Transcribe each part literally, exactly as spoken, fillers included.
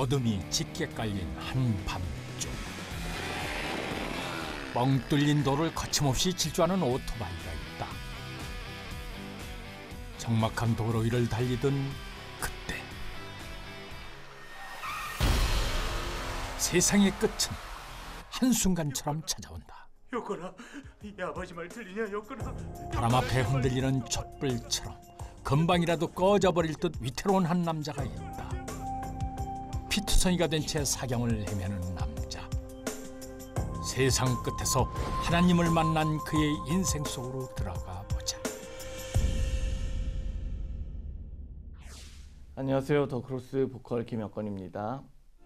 어둠이 짙게 깔린 한밤중, 뻥 뚫린 도를 거침없이 질주하는 오토바이가 있다. 적막한 도로 위를 달리던 그때 세상의 끝은 한순간처럼 찾아온다. 여건아, 이 아버지 말 들리냐, 여건아? 바람 앞에 흔들리는 촛불처럼 금방이라도 꺼져버릴 듯 위태로운 한 남자가 있다. 피투성이가 된 채 사경을 헤매는 남자. 세상 끝에서 하나님을 만난 그의 인생 속으로 들어가 보자. 안녕하세요. 더크로스 보컬 김혁건입니다.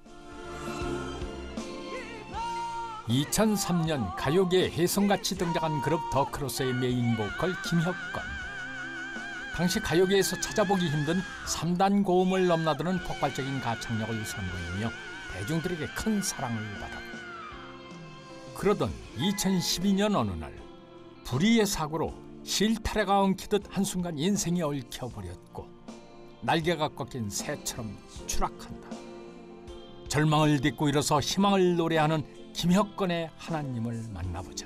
이천삼 년 가요계에 혜성같이 등장한 그룹 더크로스의 메인 보컬 김혁건. 당시 가요계에서 찾아보기 힘든 삼 단 고음을 넘나드는 폭발적인 가창력을 선보이며 대중들에게 큰 사랑을 받았다. 그러던 이천십이 년 어느 날 불의의 사고로 실타래가 엉키듯 한순간 인생이 얽혀버렸고 날개가 꺾인 새처럼 추락한다. 절망을 딛고 일어서 희망을 노래하는 김혁건의 하나님을 만나보자.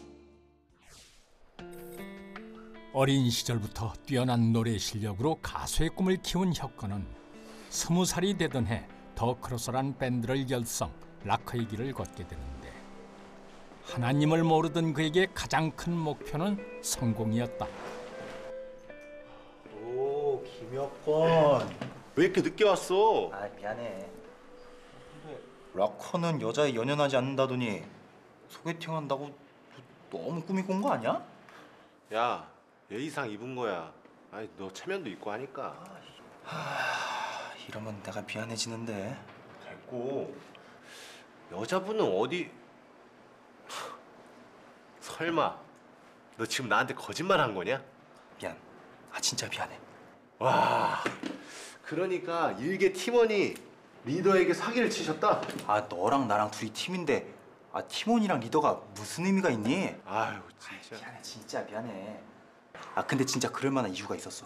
어린 시절부터 뛰어난 노래 실력으로 가수의 꿈을 키운 혁건은 스무 살이 되던 해 더크로스란 밴드를 결성, 락커의 길을 걷게 되는데 하나님을 모르던 그에게 가장 큰 목표는 성공이었다. 오, 김혁건. 왜 이렇게 늦게 왔어? 아, 미안해. 락커는 여자에 연연하지 않는다더니 소개팅 한다고 너무 꾸미고 온 거 아니야? 야, 예의상 입은 거야. 아니, 너 체면도 있고 하니까. 하... 이러면 내가 미안해지는데. 됐고, 여자분은 어디... 설마 너 지금 나한테 거짓말 한 거냐? 미안. 아, 진짜 미안해. 와, 그러니까 일개 팀원이 리더에게 사기를 치셨다? 아, 너랑 나랑 둘이 팀인데 아, 팀원이랑 리더가 무슨 의미가 있니? 아유, 진짜. 아이, 미안해, 진짜 미안해. 아, 근데 진짜 그럴 만한 이유가 있었어.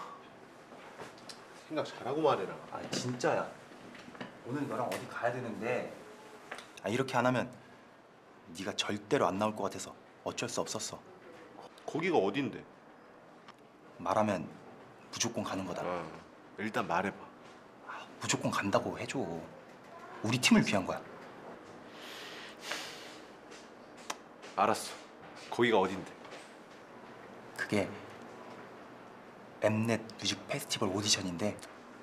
생각 잘하고 말해라. 아, 진짜야. 오늘 너랑 어디 가야 되는데 아, 이렇게 안 하면 네가 절대로 안 나올 것 같아서 어쩔 수 없었어. 거기가 어딘데? 말하면 무조건 가는 거다. 어, 일단 말해봐. 아, 무조건 간다고 해줘. 우리 팀을 위한 거야. 알았어. 거기가 어딘데? 그게 엠넷 뮤직 페스티벌 오디션인데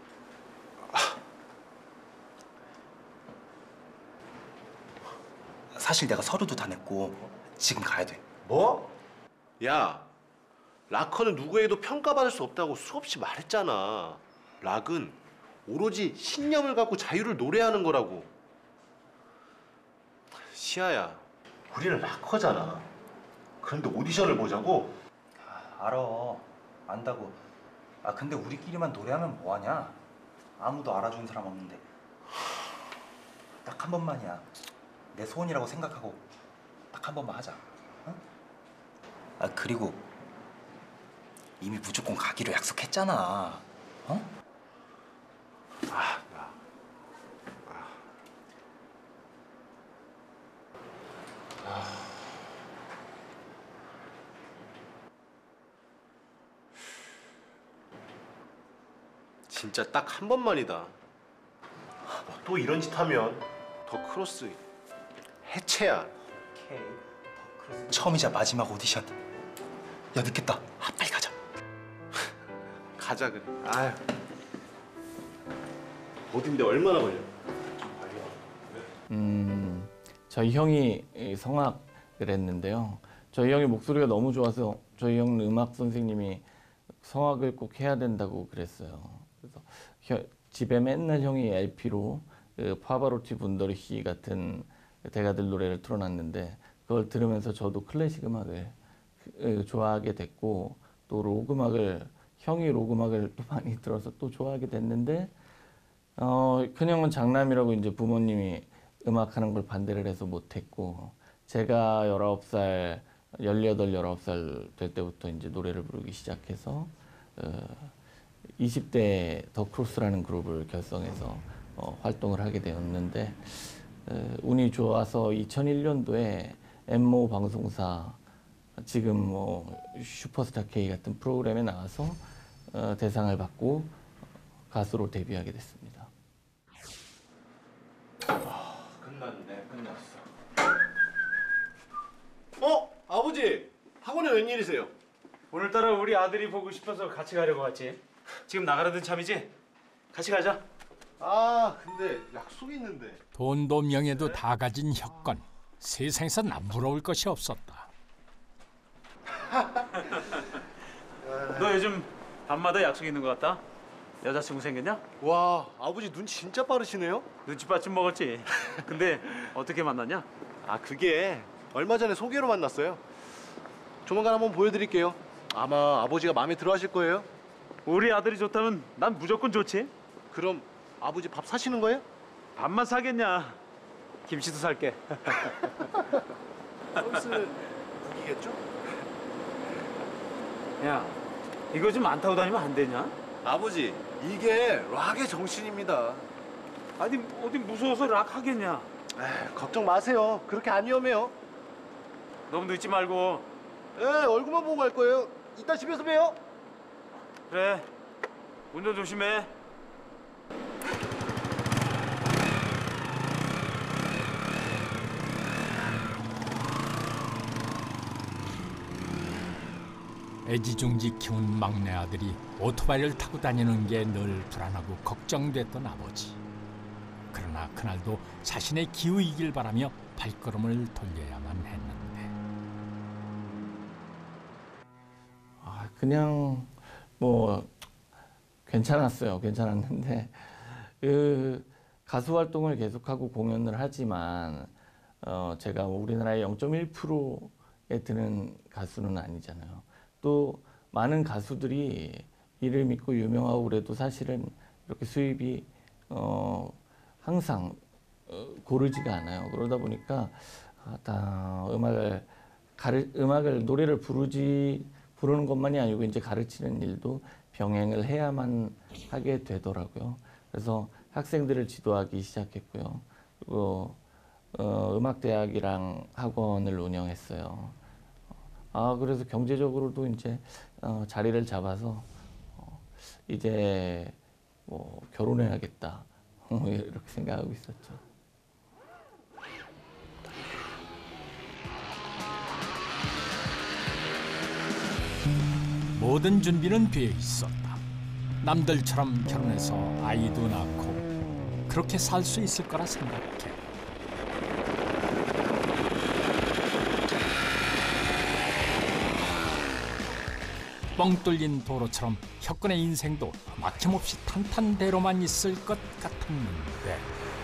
사실 내가 서류도 다 냈고 지금 가야 돼. 뭐? 야, 락커는 누구에게도 평가받을 수 없다고 수없이 말했잖아. 락은 오로지 신념을 갖고 자유를 노래하는 거라고. 시아야, 우리는 락커잖아. 그런데 오디션을 보자고? 아, 알아. 안다고. 아, 근데 우리끼리만 노래하면 뭐하냐? 아무도 알아주는 사람 없는데. 딱 한 번만이야. 내 소원이라고 생각하고 딱 한 번만 하자. 응? 아, 그리고 이미 무조건 가기로 약속했잖아. 어? 아, 야. 아. 아. 진짜 딱 한 번만이다. 또 이런 짓 하면 더 크로스 해체야. 오케이. 처음이자 마지막 오디션. 야, 늦겠다. 아, 빨리 가자. 가자 그래. 아유. 어딘데 얼마나 걸려? 음, 저희 형이 성악을 했는데요. 저희 형이 목소리가 너무 좋아서 저희 형 음악 선생님이 성악을 꼭 해야 된다고 그랬어요. 그래서 혀, 집에 맨날 형이 엘피로 그 파바로티 분더리히 같은 대가들 노래를 틀어놨는데 그걸 들으면서 저도 클래식 음악을 좋아하게 됐고 또 록 음악을 형이 록 음악을 또 많이 들어서 또 좋아하게 됐는데 어, 큰형은 장남이라고 이제 부모님이 음악하는 걸 반대를 해서 못했고 제가 열아홉 살, 열여덟, 열아홉 살 될 때부터 이제 노래를 부르기 시작해서 어, 이십 대 더크로스라는 그룹을 결성해서 어, 활동을 하게 되었는데 에, 운이 좋아서 이천일 년도에 엠모 방송사 지금 뭐 슈퍼스타 K 같은 프로그램에 나와서 어, 대상을 받고 가수로 데뷔하게 됐습니다. 끝났네, 끝났어. 어? 아버지, 학원에 웬일이세요? 오늘따라 우리 아들이 보고 싶어서 같이 가려고 왔지. 지금 나가려던 참이지? 같이 가자. 아, 근데 약속이 있는데. 돈도 명예도 다 가진 혁건. 세상에서 남부러울 것이 없었다. 너 요즘 밤마다 약속 있는 것 같다. 여자친구 생겼냐? 와, 아버지 눈 진짜 빠르시네요? 눈치밥 좀 먹었지. 근데 어떻게 만났냐? 아, 그게 얼마 전에 소개로 만났어요. 조만간 한번 보여드릴게요. 아마 아버지가 마음에 들어 하실 거예요. 우리 아들이 좋다면 난 무조건 좋지. 그럼 아버지 밥 사시는 거예요? 밥만 사겠냐? 김치도 살게. 서비스는 국이겠죠? 야, 이거 좀 안 타고 다니면 안 되냐? 아버지, 이게 락의 정신입니다. 아니 어디 무서워서 락 하겠냐? 에이, 걱정 마세요. 그렇게 안 위험해요. 너무 늦지 말고. 예, 얼굴만 보고 갈 거예요. 이따 집에서 봬요. 그래, 운전 조심해. 애지중지 키운 막내 아들이 오토바이를 타고 다니는 게 늘 불안하고 걱정됐던 아버지. 그러나 그날도 자신의 기우이길 바라며 발걸음을 돌려야만 했는데. 아, 그냥 뭐 괜찮았어요. 괜찮았는데 그 가수 활동을 계속하고 공연을 하지만 어, 제가 우리나라의 영 점 일 퍼센트에 드는 가수는 아니잖아요. 또 많은 가수들이 이를 믿고 유명하고 그래도 사실은 이렇게 수입이 어, 항상 어, 고르지가 않아요. 그러다 보니까 아, 다 음악을 가르, 음악을 노래를 부르지 부르는 것만이 아니고 이제 가르치는 일도 병행을 해야만 하게 되더라고요. 그래서 학생들을 지도하기 시작했고요. 그리고 어, 음악대학이랑 학원을 운영했어요. 아, 그래서 경제적으로도 이제 어, 자리를 잡아서 어, 이제 뭐 결혼해야겠다 이렇게 생각하고 있었죠. 모든 준비는 되어 있었다. 남들처럼 결혼해서 아이도 낳고 그렇게 살 수 있을 거라 생각해. 뻥 뚫린 도로처럼 혁건의 인생도 막힘없이 탄탄대로만 있을 것 같았는데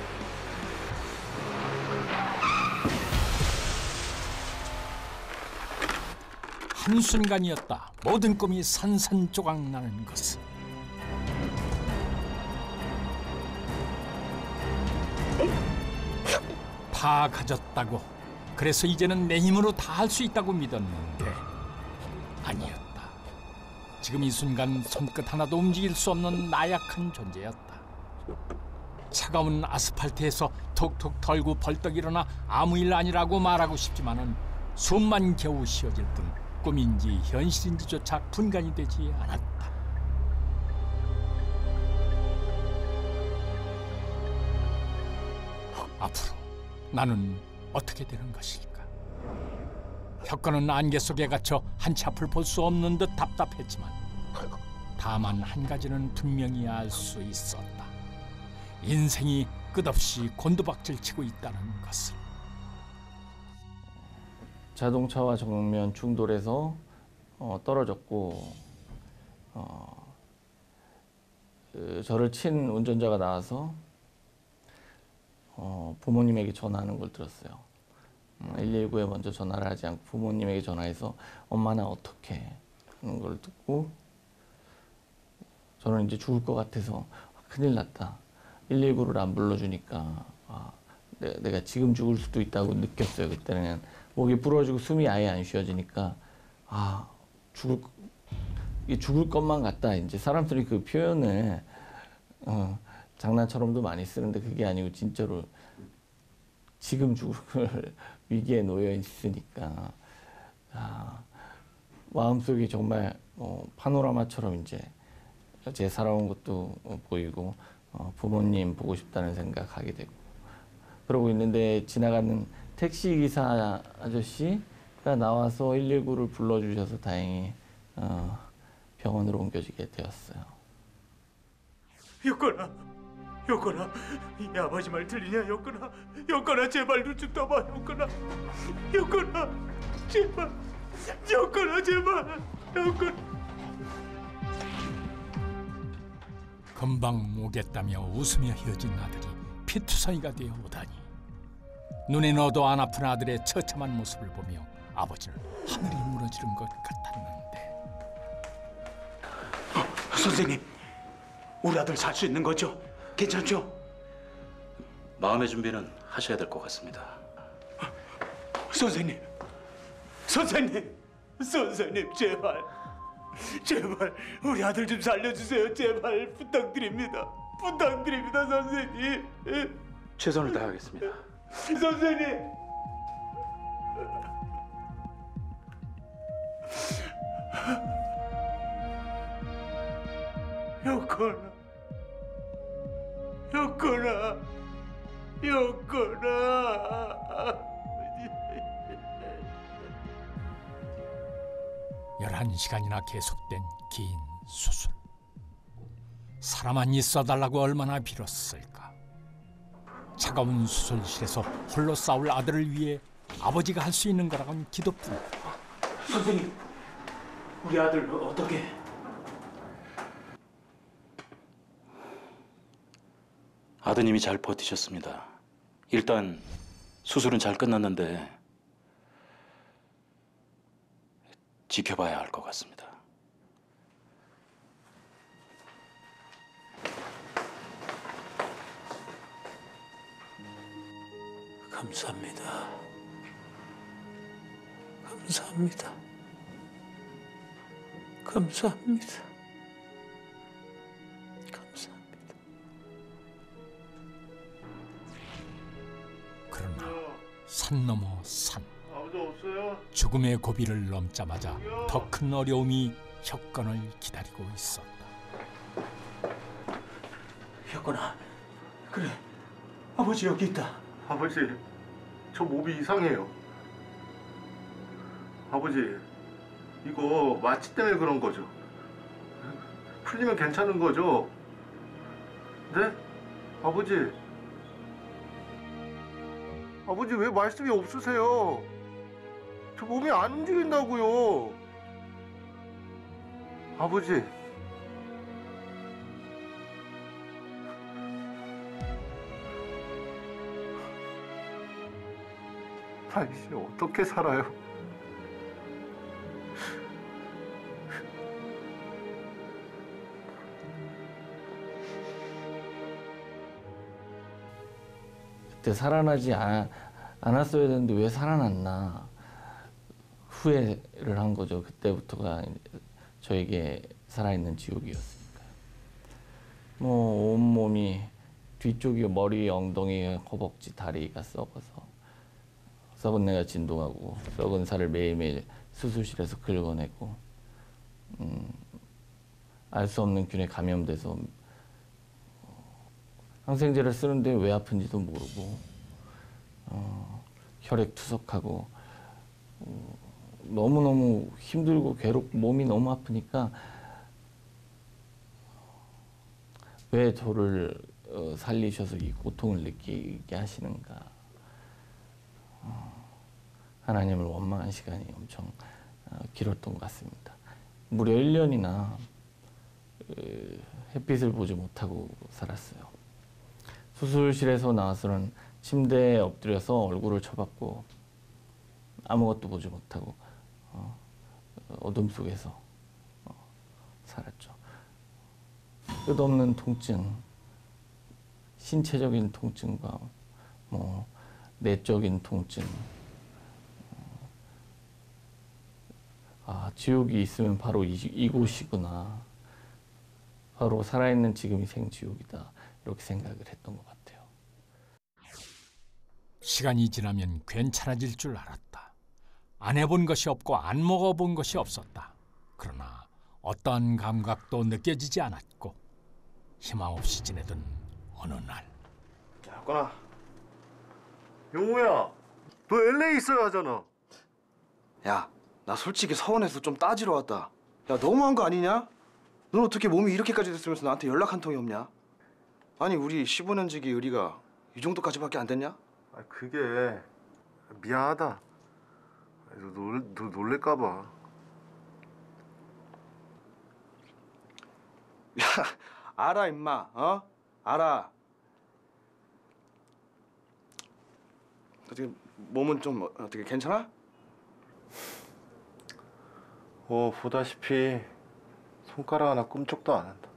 한순간이었다. 모든 꿈이 산산조각 나는 것은. 다 가졌다고, 그래서 이제는 내 힘으로 다 할 수 있다고 믿었는데 아니었다. 지금 이 순간 손끝 하나도 움직일 수 없는 나약한 존재였다. 차가운 아스팔트에서 톡톡 털고 벌떡 일어나 아무 일 아니라고 말하고 싶지만은 숨만 겨우 쉬어질 뿐 꿈인지 현실인지조차 분간이 되지 않았다. 앞으로 나는 어떻게 되는 것일까? 혁건은 안개 속에 갇혀 한치 앞을 볼 수 없는 듯 답답했지만 다만 한 가지는 분명히 알 수 있었다. 인생이 끝없이 곤두박질 치고 있다는 것을. 자동차와 정면 충돌해서 어, 떨어졌고 어, 그 저를 친 운전자가 나와서 어, 부모님에게 전화하는 걸 들었어요. 일일구에 먼저 전화를 하지 않고 부모님에게 전화해서 엄마 나 어떡해 하는 걸 듣고 저는 이제 죽을 것 같아서 큰일 났다. 일일구를 안 불러주니까 아, 내가, 내가 지금 죽을 수도 있다고 느꼈어요. 그때는 목이 부러지고 숨이 아예 안 쉬어지니까 아 죽을 이게 죽을 것만 같다. 이제 사람들이 그 표현을 어, 장난처럼도 많이 쓰는데 그게 아니고 진짜로 지금 죽을 위기에 놓여 있으니까 아, 마음속이 정말 어, 파노라마처럼 이제 제 살아온 것도 어, 보이고 어, 부모님 보고 싶다는 생각하게 되고 그러고 있는데 지나가는 택시 기사 아저씨가 나와서 일일구를 불러주셔서 다행히 어, 병원으로 옮겨지게 되었어요. 여건아, 여건아, 이 아버지 말 들리냐, 여건아, 여건아 제발 눈 좀 떠봐, 여건아, 여건아, 제발, 여건아 제발, 여건. 금방 오겠다며 웃으며 헤어진 아들이 피투성이가 되어 오다니 눈에 넣어도 안 아픈 아들의 처참한 모습을 보며 아버지는 하늘이 무너지는 것 같았는데 선생님, 우리 아들 살 수 있는 거죠? 괜찮죠? 마음의 준비는 하셔야 될 것 같습니다. 선생님, 선생님, 선생님 제발, 제발 우리 아들 좀 살려주세요. 제발 부탁드립니다. 부탁드립니다, 선생님. 최선을 다하겠습니다. 선생님. 여건아, 여건아, 여건아. 열한 시간이나 계속된 긴 수술. 사람만 있어달라고 얼마나 빌었을까. 차가운 수술실에서 홀로 싸울 아들을 위해 아버지가 할 수 있는 거라곤 기도뿐. 선생님, 우리 아들 어떻게? 아드님이 잘 버티셨습니다. 일단 수술은 잘 끝났는데 지켜봐야 할 것 같습니다. 감사합니다. 감사합니다. 감사합니다. 감사합니다. 그러나 산 넘어 산. 아무도 없어요? 죽음의 고비를 넘자마자 더 큰 어려움이 혁건을 기다리고 있었다. 혁건아, 그래, 아버지 여기 있다. 아버지, 저 몸이 이상해요. 아버지, 이거 마취 때문에 그런 거죠? 풀리면 괜찮은 거죠? 네? 아버지. 아버지 왜 말씀이 없으세요? 저 몸이 안 움직인다고요. 아버지. 나 이제 어떻게 살아요? 그때 살아나지 않, 않았어야 되는데 왜 살아났나 후회를 한 거죠. 그때부터가 저에게 살아있는 지옥이었으니까요. 뭐 온몸이 뒤쪽이 머리, 엉덩이, 허벅지, 다리가 썩어서 썩은 내가 진동하고 썩은 살을 매일매일 수술실에서 긁어내고 음, 알 수 없는 균에 감염돼서 항생제를 쓰는데 왜 아픈지도 모르고 어, 혈액 투석하고 어, 너무너무 힘들고 괴롭고 몸이 너무 아프니까 왜 저를 어, 살리셔서 이 고통을 느끼게 하시는가. 어, 하나님을 원망한 시간이 엄청 어, 길었던 것 같습니다. 무려 일 년이나 그, 햇빛을 보지 못하고 살았어요. 수술실에서 나와서는 침대에 엎드려서 얼굴을 쳐박고 아무것도 보지 못하고 어, 어둠 속에서 어, 살았죠. 끝없는 통증, 신체적인 통증과 뭐 내적인 통증. 아, 지옥이 있으면 바로 이, 이곳이구나. 바로 살아있는 지금이 생지옥이다. 이렇게 생각을 했던 것 같아요. 시간이 지나면 괜찮아질 줄 알았다. 안 해본 것이 없고 안 먹어본 것이 없었다. 그러나 어떠한 감각도 느껴지지 않았고 희망 없이 지내던 어느 날. 야, 꺼나. 용우야, 너 엘에이 있어야 하잖아. 야, 나 솔직히 서원에서 좀 따지러 왔다. 야, 너무한 거 아니냐? 넌 어떻게 몸이 이렇게까지 됐으면서 나한테 연락 한 통이 없냐? 아니, 우리 십오 년 지기 의리가 이 정도까지밖에 안 됐냐? 아, 그게 미안하다. 너, 놀, 너 놀랄까 봐. 야, 알아 임마. 어? 알아. 어떻게 몸은 좀 어떻게 괜찮아? 어, 보다시피 손가락 하나 꿈쩍도 안 한다.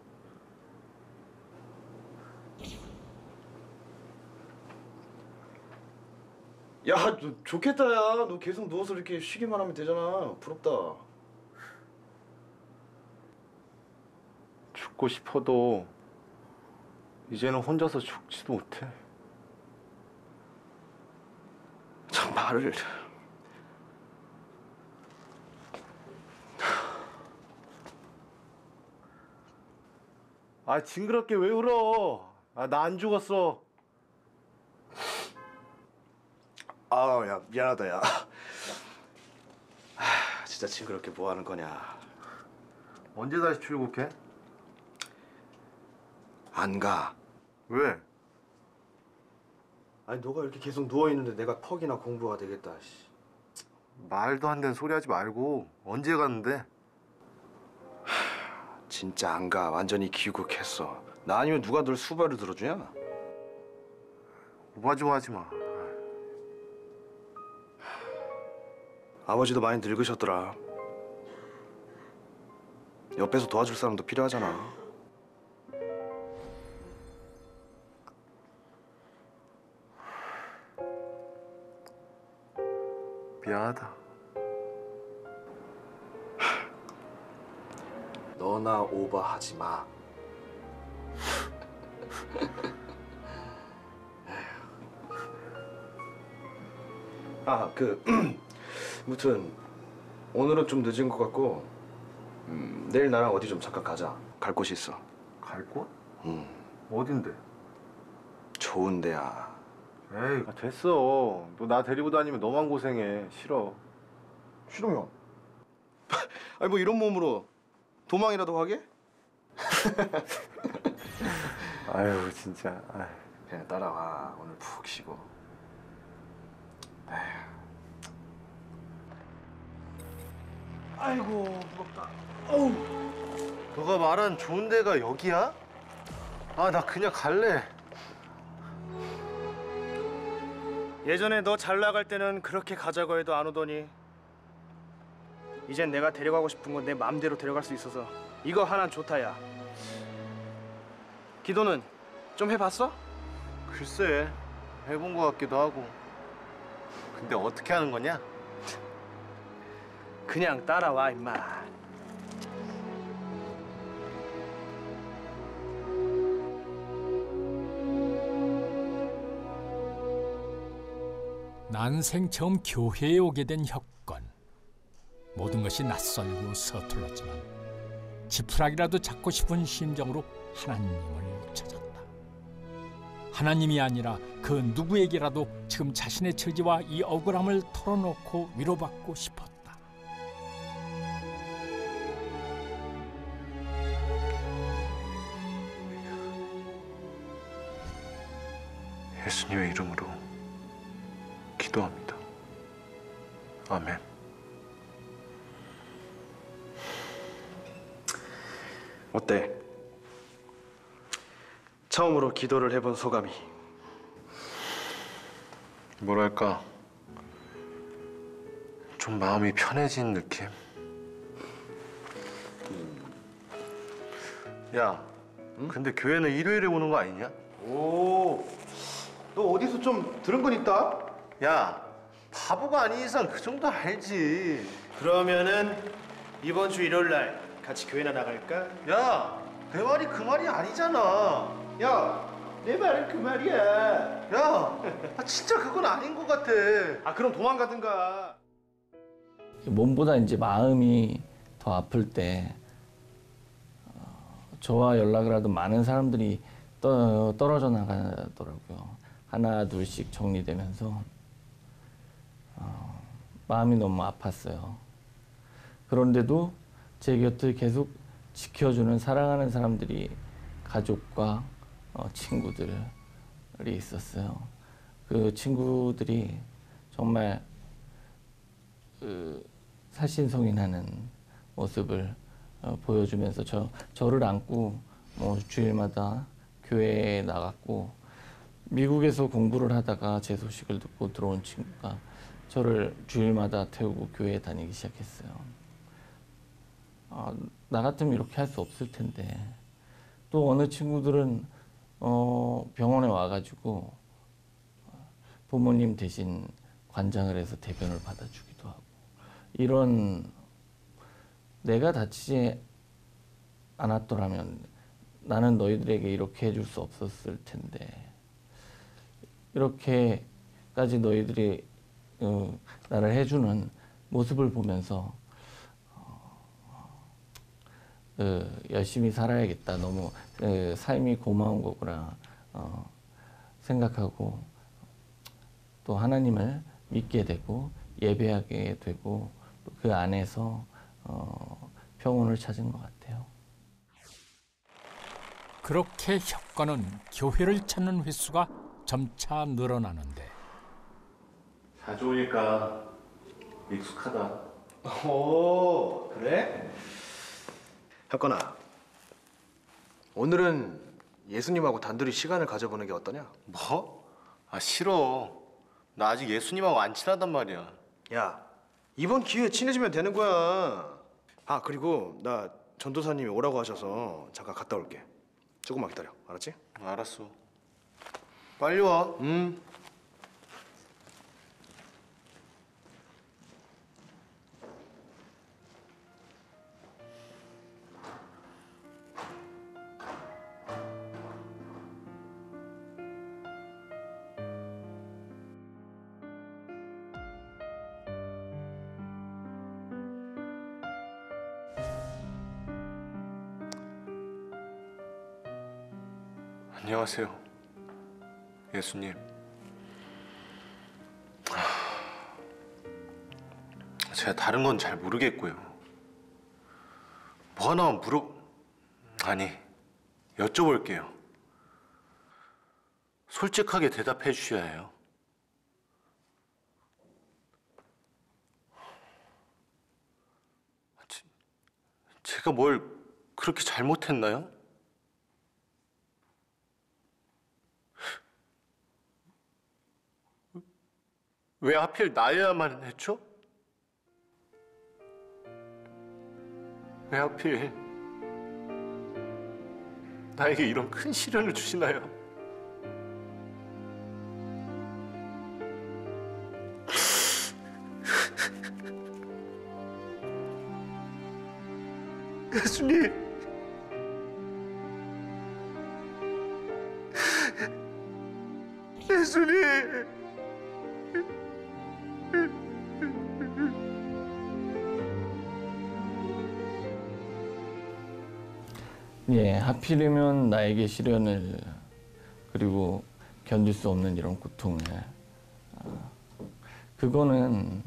야, 너 좋겠다, 야. 너 계속 누워서 이렇게 쉬기만 하면 되잖아. 부럽다. 죽고 싶어도 이제는 혼자서 죽지도 못해. 참 말을. 아, 징그럽게 왜 울어? 아, 나 안 죽었어. 아, 야, 미안하다, 야. 아, 진짜 징그럽게 뭐 하는 거냐. 언제 다시 출국해? 안 가. 왜? 아니, 너가 이렇게 계속 누워 있는데 내가 퍽이나 공부가 되겠다. 씨. 말도 안 되는 소리 하지 말고 언제 가는데? 진짜 안 가. 완전히 귀국했어. 나 아니면 누가 널 수발을 들어주냐? 오바지마 하지 마. 아버지도 많이 늙으셨더라. 옆에서 도와줄 사람도 필요하잖아. 미안하다. 너나 오버하지 마. 아, 그 무튼 오늘은 좀 늦은 것 같고 음, 내일 나랑 어디 좀 잠깐 가자. 갈 곳이 있어. 갈 곳? 음, 어딘데? 좋은 데야. 에이, 아, 됐어. 너 나 데리고 다니면 너만 고생해. 싫어. 싫으면? 아니 뭐 이런 몸으로 도망이라도 하게? 아유, 진짜. 아유. 그냥 따라와. 오늘 푹 쉬고. 에휴. 아이고 무겁다. 어우. 너가 말한 좋은 데가 여기야? 아, 나 그냥 갈래. 예전에 너 잘 나갈 때는 그렇게 가자고 해도 안 오더니 이젠 내가 데려가고 싶은 건 내 마음대로 데려갈 수 있어서 이거 하나 좋다, 야. 기도는 좀 해봤어? 글쎄, 해본 것 같기도 하고. 근데 어떻게 하는 거냐? 그냥 따라와, 임마. 난생 처음 교회에 오게 된 혁건. 모든 것이 낯설고 서툴렀지만 지푸라기라도 잡고 싶은 심정으로 하나님을 찾았다. 하나님이 아니라 그 누구에게라도 지금 자신의 처지와 이 억울함을 털어놓고 위로받고 싶었다. 예수님의 이름으로 기도합니다. 아멘. 어때? 처음으로 기도를 해본 소감이. 뭐랄까, 좀 마음이 편해진 느낌? 야, 응? 근데 교회는 일요일에 오는 거 아니냐? 오, 너 어디서 좀 들은 건 있다? 야, 바보가 아닌 이상 그 정도 알지. 그러면은 이번 주 일요일 날 같이 교회나 나갈까? 야, 내 말이 그 말이 아니잖아. 야, 내 말은 그 말이야. 야, 아, 진짜 그건 아닌 것 같아. 아 그럼 도망가든가. 몸보다 이제 마음이 더 아플 때 어, 저와 연락을 하던 많은 사람들이 떠, 떨어져 나가더라고요. 하나 둘씩 정리되면서 어, 마음이 너무 아팠어요. 그런데도 제 곁을 계속 지켜주는 사랑하는 사람들이 가족과 어, 친구들이 있었어요. 그 친구들이 정말 그 살신성인하는 모습을 어, 보여주면서 저, 저를 안고 뭐 주일마다 교회에 나갔고, 미국에서 공부를 하다가 제 소식을 듣고 들어온 친구가 저를 주일마다 태우고 교회에 다니기 시작했어요. 아, 나 같으면 이렇게 할 수 없을 텐데. 또 어느 친구들은 어, 병원에 와가지고 부모님 대신 관장을 해서 대변을 받아주기도 하고, 이런 내가 다치지 않았더라면 나는 너희들에게 이렇게 해줄 수 없었을 텐데, 이렇게까지 너희들이 어, 나를 해주는 모습을 보면서 어, 열심히 살아야겠다. 너무 어, 삶이 고마운 거구나 어, 생각하고, 또 하나님을 믿게 되고 예배하게 되고, 또 그 안에서 어, 평온을 찾은 것 같아요. 그렇게 혁건은 교회를 찾는 횟수가 점차 늘어나는데 자주 오니까 익숙하다. 오 그래? 혁건아, 오늘은 예수님하고 단둘이 시간을 가져보는 게 어떠냐? 뭐? 아 싫어. 나 아직 예수님하고 안 친하단 말이야. 야, 이번 기회에 친해지면 되는 거야. 아 그리고 나 전도사님이 오라고 하셔서 잠깐 갔다 올게. 조금만 기다려, 알았지? 알았어. 빨리 와. 음. 안녕하세요, 예수님. 제가 다른 건 잘 모르겠고요. 뭐 하나만 물어... 아니, 여쭤볼게요. 솔직하게 대답해 주셔야 해요. 제, 제가 뭘 그렇게 잘못했나요? 왜 하필 나야만 했죠? 왜 하필 나에게 이런 큰 시련을 주시나요? 예수님, 예수님. 예, 하필이면 나에게 시련을, 그리고 견딜 수 없는 이런 고통을, 어, 그거는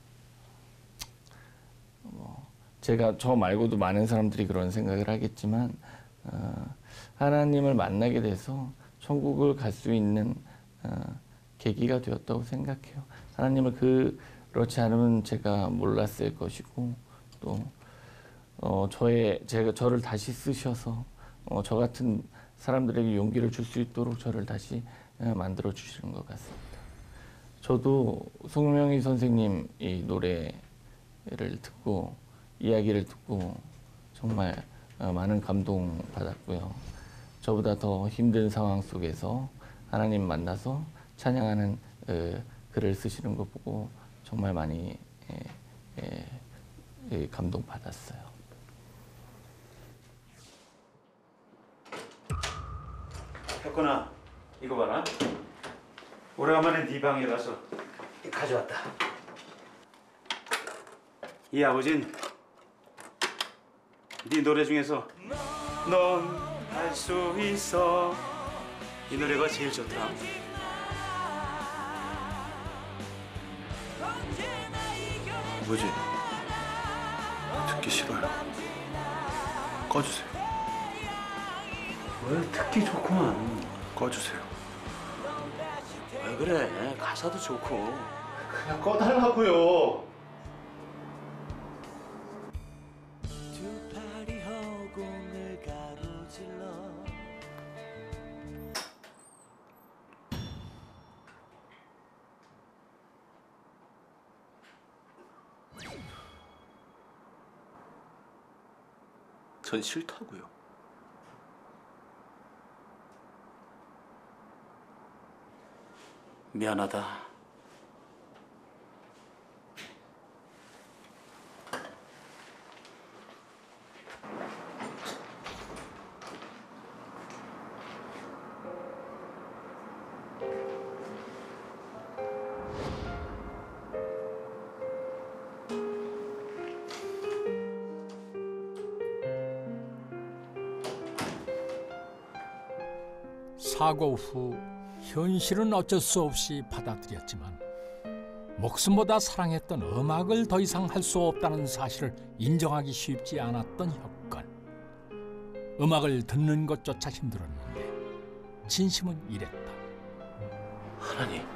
뭐 제가 저 말고도 많은 사람들이 그런 생각을 하겠지만 어, 하나님을 만나게 돼서 천국을 갈 수 있는 어, 계기가 되었다고 생각해요. 하나님을 그, 그렇지 않으면 제가 몰랐을 것이고, 또 어, 저의, 제가 저를 다시 쓰셔서 어, 저 같은 사람들에게 용기를 줄 수 있도록 저를 다시 어, 만들어 주시는 것 같습니다. 저도 송명희 선생님 이 노래를 듣고, 이야기를 듣고 정말 어, 많은 감동 받았고요. 저보다 더 힘든 상황 속에서 하나님 만나서 찬양하는 어, 글을 쓰시는 거 보고 정말 많이 에, 에, 에, 감동 받았어요. 혁건아, 이거 봐라. 오래간만에 네 방에 가서 가져왔다. 이 아버진 네 노래 중에서 넌 할 수 있어 이 노래가 제일 좋더라. 아버지, 듣기 싫어요. 꺼주세요. 왜 듣기 좋구만. 꺼주세요. 왜 그래? 가사도 좋고. 그냥 꺼달라고요. 전 싫다고요. 미안하다. 사고 후 현실은 어쩔 수 없이 받아들였지만 목숨보다 사랑했던 음악을 더 이상 할 수 없다는 사실을 인정하기 쉽지 않았던 혁건. 음악을 듣는 것조차 힘들었는데 진심은 이랬다. 하나님,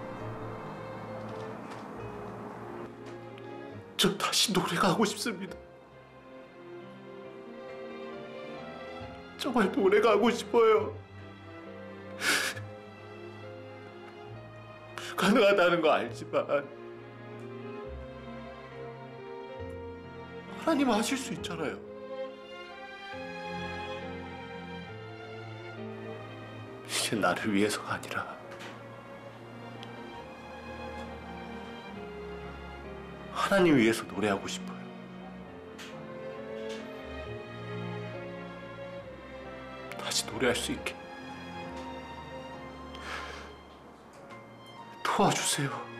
저 다시 노래가 하고 싶습니다. 정말 노래가 하고 싶어요. 불가능하다는 거 알지만 하나님은 하실 수 있잖아요. 이제 나를 위해서가 아니라 하나님 위해서 노래하고 싶어요. 다시 노래할 수 있게 도와주세요.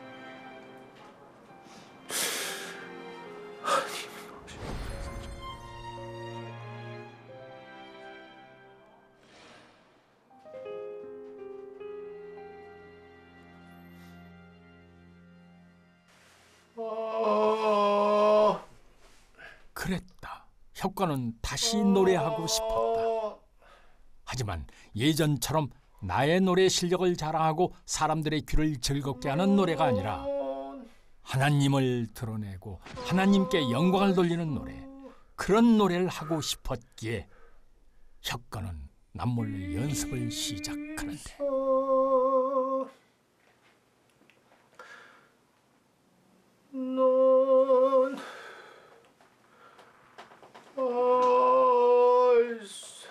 그랬다. 혁건은 다시 노래하고 싶었다. 하지만 예전처럼 나의 노래 실력을 자랑하고 사람들의 귀를 즐겁게 하는 노래가 아니라 하나님을 드러내고 하나님께 영광을 돌리는 노래, 그런 노래를 하고 싶었기에 혁건은 남몰래 연습을 시작하는데 넌 알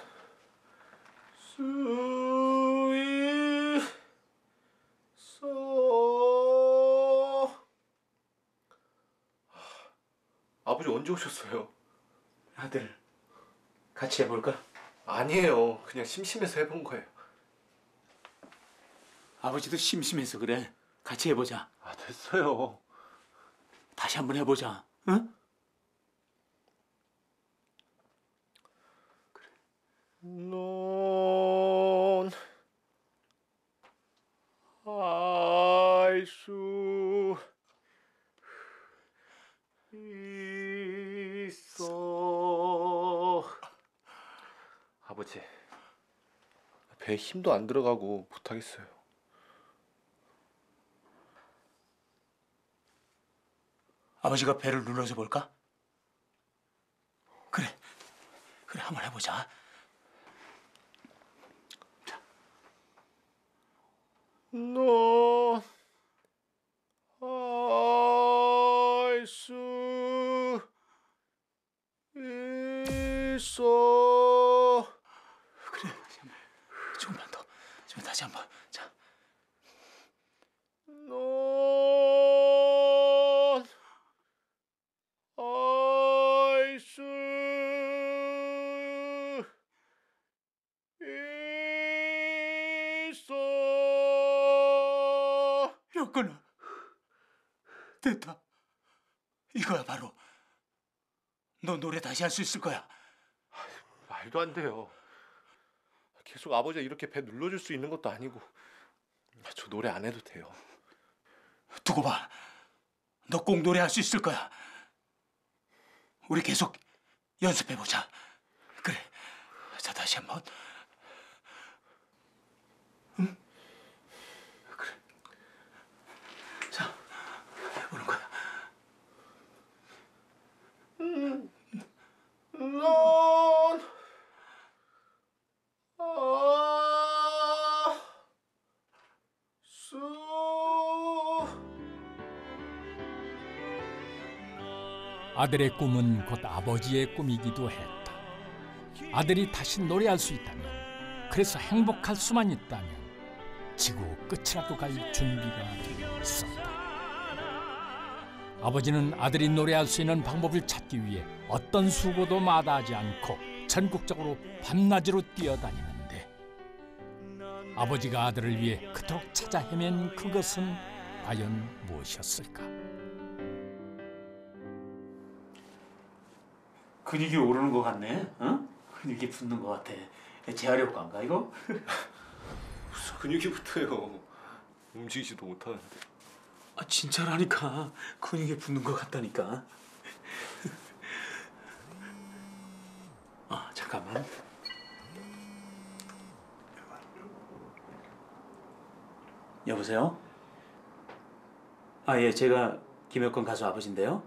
수 있어. 아버지 언제 오셨어요? 아들, 같이 해볼까? 아니에요. 그냥 심심해서 해본 거예요. 아버지도 심심해서 그래. 같이 해보자. 아, 됐어요. 다시 한번 해보자. 응? 넌 알 수 있어. 아버지, 배에 힘도 안 들어가고 못하겠어요. 아버지가 배를 눌러줘 볼까? 그래, 그래 한번 해보자. 자. 너 알 수 있어. 그래, 조금만 더. 좀 다시 한번. 자. 넌 알 수 여건아, 됐다. 이거야 바로. 너 노래 다시 할 수 있을 거야. 말도 안 돼요. 계속 아버지가 이렇게 배 눌러줄 수 있는 것도 아니고. 저 노래 안 해도 돼요. 두고 봐. 너 꼭 노래할 수 있을 거야. 우리 계속 연습해보자. 그래. 자, 다시 한번. 응? 그래. 자, 해보는 거야. 음, 넌, 아, 수. 아들의 꿈은 곧 아버지의 꿈이기도 했다. 아들이 다시 노래할 수 있다면, 그래서 행복할 수만 있다면 지구 끝이라도 갈 준비가 되어 있었다. 아버지는 아들이 노래할 수 있는 방법을 찾기 위해 어떤 수고도 마다하지 않고 전국적으로 밤낮으로 뛰어다니는데, 아버지가 아들을 위해 그토록 찾아 헤맨 그것은 과연 무엇이었을까? 근육이 오르는 것 같네. 어? 근육이 붙는 것 같아. 재활 효과인가 이거? 무슨 근육이 붙어요. 움직이지도 못하는데. 아 진짜라니까. 근육이 붙는 것 같다니까. 아 잠깐만. 여보세요? 아 예, 제가 김혁건 가수 아버지인데요.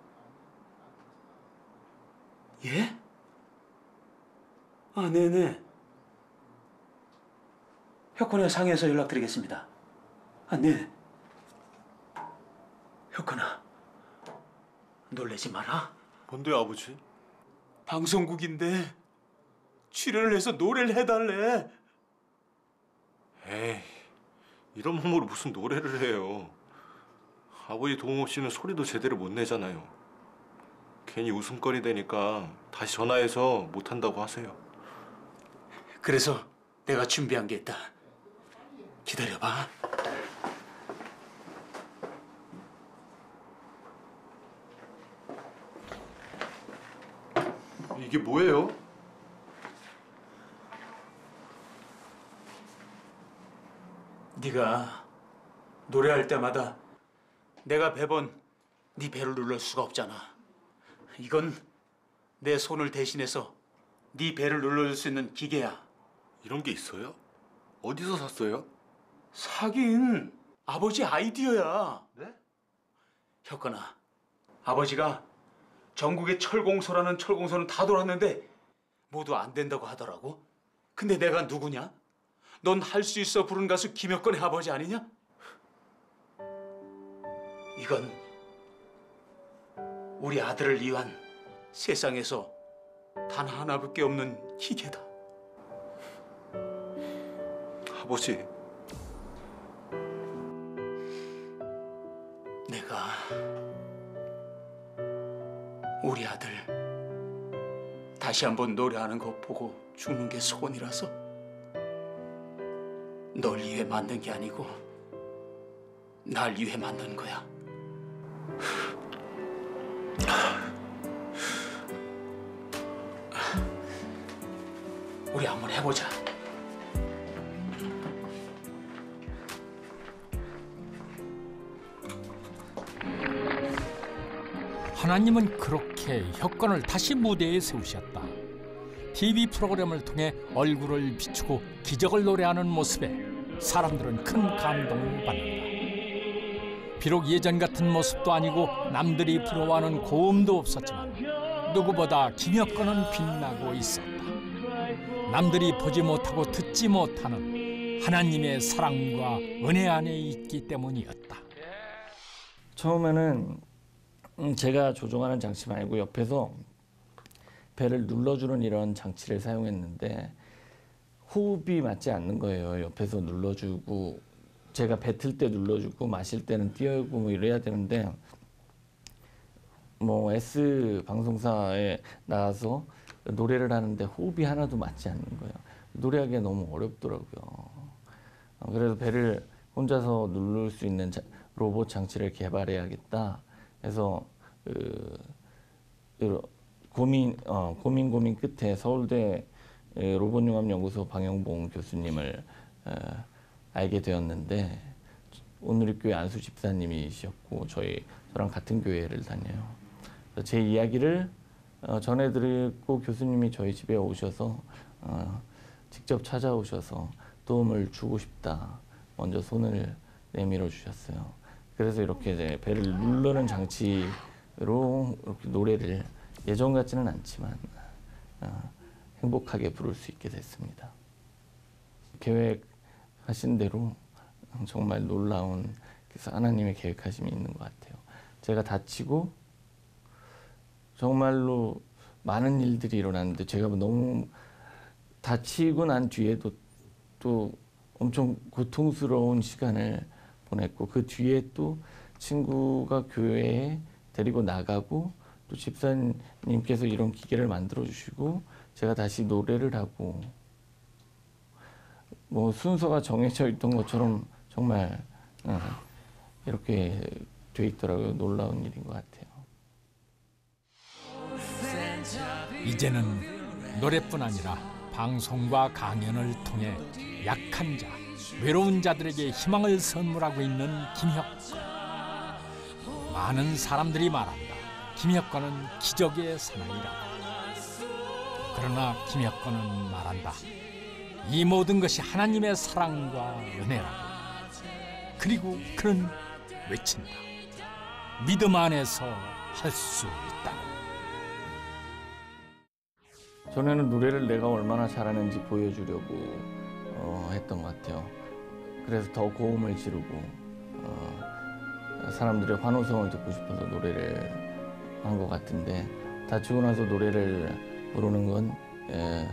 예? 아 네네. 혁건이와 상의해서 연락드리겠습니다. 아 네. 혁건아, 놀라지 마라. 뭔데요, 아버지? 방송국인데 출연을 해서 노래를 해달래. 에이, 이런 몸으로 무슨 노래를 해요. 아버지 도움 없이는 소리도 제대로 못 내잖아요. 괜히 웃음거리 되니까 다시 전화해서 못한다고 하세요. 그래서 내가 준비한 게 있다. 기다려봐. 이게 뭐예요? 네가 노래할 때마다 내가 매번 네 배를 누를 수가 없잖아. 이건 내 손을 대신해서 네 배를 눌러줄 수 있는 기계야. 이런 게 있어요? 어디서 샀어요? 사긴 아버지 아이디어야. 네? 혁건아, 아버지가 전국의 철공소라는 철공소는 다 돌았는데 모두 안 된다고 하더라고. 근데 내가 누구냐? 넌 할 수 있어 부른 가수 김혁건의 아버지 아니냐? 이건 우리 아들을 위한 세상에서 단 하나밖에 없는 기계다. 아버지. 내가 우리 아들 다시 한번 노래하는 거 보고 죽는 게 소원이라서 널 위해 만든 게 아니고 날 위해 만든 거야. 우리 한번 해보자. 하나님은 그렇게 혁건을 다시 무대에 세우셨다. 티비 프로그램을 통해 얼굴을 비추고 기적을 노래하는 모습에 사람들은 큰 감동을 받는다. 비록 예전 같은 모습도 아니고 남들이 부러워하는 고음도 없었지만 누구보다 김혁건은 빛나고 있었다. 남들이 보지 못하고 듣지 못하는 하나님의 사랑과 은혜 안에 있기 때문이었다. 처음에는 제가 조종하는 장치 말고 옆에서 배를 눌러주는 이런 장치를 사용했는데 호흡이 맞지 않는 거예요. 옆에서 눌러주고 제가 뱉을 때 눌러주고 마실 때는 띄우고 뭐 이래야 되는데 뭐 S 방송사에 나와서 노래를 하는데 호흡이 하나도 맞지 않는 거예요. 노래하기가 너무 어렵더라고요. 그래서 배를 혼자서 누를 수 있는 자, 로봇 장치를 개발해야겠다 해서 그, 그 고민 어, 고민 고민 끝에 서울대 로봇융합연구소 방영봉 교수님을 어, 알게 되었는데 오늘의 교회 안수 집사님이셨고 저희 저랑 같은 교회를 다녀요. 제 이야기를 어, 전해드리고 교수님이 저희 집에 오셔서 어, 직접 찾아오셔서 도움을 주고 싶다. 먼저 손을 내밀어 주셨어요. 그래서 이렇게 이제 배를 누르는 장치로 이렇게 노래를 예전 같지는 않지만 어, 행복하게 부를 수 있게 됐습니다. 계획하신 대로 정말 놀라운 그래서 하나님의 계획하심이 있는 것 같아요. 제가 다치고 정말로 많은 일들이 일어났는데 제가 너무 다치고 난 뒤에도 또 엄청 고통스러운 시간을 보냈고 그 뒤에 또 친구가 교회에 데리고 나가고 또 집사님께서 이런 기계를 만들어 주시고 제가 다시 노래를 하고 뭐 순서가 정해져 있던 것처럼 정말 어, 이렇게 돼 있더라고요. 놀라운 일인 것 같아요. 이제는 노래뿐 아니라 방송과 강연을 통해 약한 자, 외로운 자들에게 희망을 선물하고 있는 김혁건. 많은 사람들이 말한다. 김혁건은 기적의 사나이라고. 그러나 김혁건은 말한다. 이 모든 것이 하나님의 사랑과 은혜라고. 그리고 그는 외친다. 믿음 안에서 할 수 있다고. 전에는 노래를 내가 얼마나 잘하는지 보여주려고 어, 했던 것 같아요. 그래서 더 고음을 지르고 어, 사람들의 환호성을 듣고 싶어서 노래를 한 것 같은데 다치고 나서 노래를 부르는 건 에,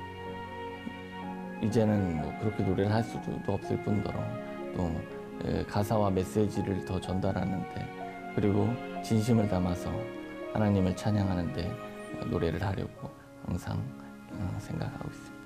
이제는 뭐 그렇게 노래를 할 수도 없을 뿐더러 또 에, 가사와 메시지를 더 전달하는데 그리고 진심을 담아서 하나님을 찬양하는데 노래를 하려고 항상 생각하고 있습니다.